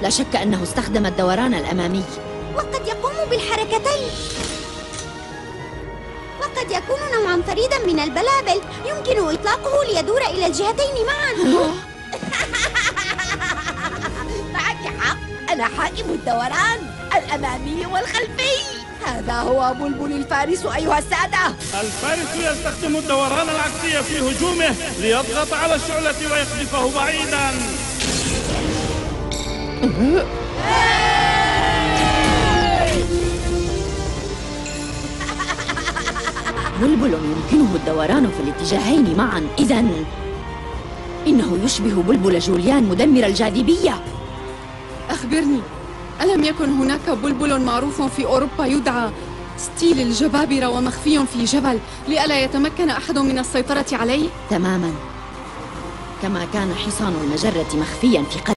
لا شك أنه استخدم الدوران الأمامي. وقد يقوم بالحركتين، وقد يكون نوعا فريدا من البلابل يمكن إطلاقه ليدور إلى الجهتين معا. معك حق، أنا حائم الدوران الأمامي والخلفي. هذا هو بلبل الفارس أيها السادة. الفارس يستخدم الدوران العكسي في هجومه ليضغط على الشعلة ويقذفه بعيدا. بلبل يمكنه الدوران في الاتجاهين معا، إذن إنه يشبه بلبل جوليان مدمر الجاذبية. أخبرني، ألم يكن هناك بلبل معروف في أوروبا يدعى ستيل الجبابرة ومخفي في جبل لئلا يتمكن أحد من السيطرة عليه؟ تماما، كما كان حصان المجرة مخفيا في